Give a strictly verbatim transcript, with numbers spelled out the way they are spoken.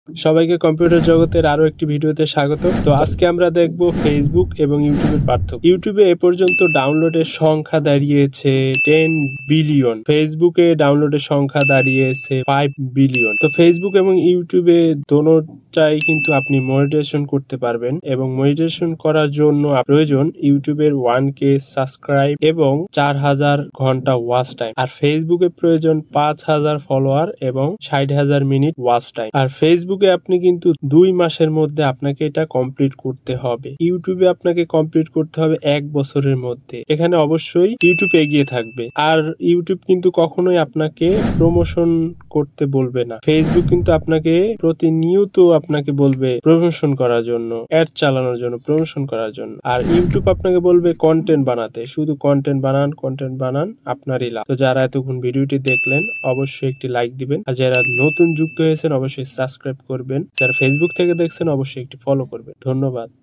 সবাইকে কম্পিউটার জগতের আরো একটি ভিডিওতে স্বাগত। তো আজকে আমরা দেখব ফেসবুক এবং ইউটিউবের পার্থক্য। ইউটিউবে এ পর্যন্ত ডাউনলোডের সংখ্যা দাঁড়িয়েছে টেন বিলিয়ন, ফেসবুকে ডাউনলোডের সংখ্যা দাঁড়িয়েছে ফাইভ বিলিয়ন। তো ফেসবুক এবং ইউটিউবে দোনোটাই কিন্তু আপনি মনিটাইজেশন করতে পারবেন, এবং মনিটাইজেশন করার জন্য প্রয়োজন ইউটিউবের ওয়ান কে সাবস্ক্রাইব এবং চার হাজার ঘন্টা ওয়াচ টাইম, আর ফেসবুকে প্রয়োজন পাঁচ হাজার ফলোয়ার এবং ষাট হাজার মিনিট ওয়াচ টাইম। আর ফেসবুকে আপনি কিন্তু দুই মাসের মধ্যে আপনাকে এটা কমপ্লিট করতে হবে। ইউটিউবে আপনাকে কমপ্লিট করতে হবে এক বছরের মধ্যে। এখানে অবশ্যই ইউটিউব এগিয়ে থাকবে, আর ইউটিউব কিন্তু কখনোই আপনাকে প্রমোশন করতে বলবে না। ফেসবুক কিন্তু আপনাকে প্রতিনিয়ত আপনাকে বলবে প্রমোশন করার জন্য, অ্যাড চালানোর জন্য, প্রমোশন করার জন্য। আর ইউটিউব আপনাকে বলবে কন্টেন্ট বানাতে, শুধু কন্টেন্ট বানান, কন্টেন্ট বানান, আপনারই লাভ। তো যারা এতক্ষণ ভিডিওটি দেখলেন অবশ্যই একটি লাইক দিবেন, আর যারা নতুন যুক্ত হয়েছেন অবশ্যই সাবস্ক্রাইব করবেন। যারা ফেসবুক থেকে দেখছেন অবশ্যই একটি ফলো করবেন। ধন্যবাদ।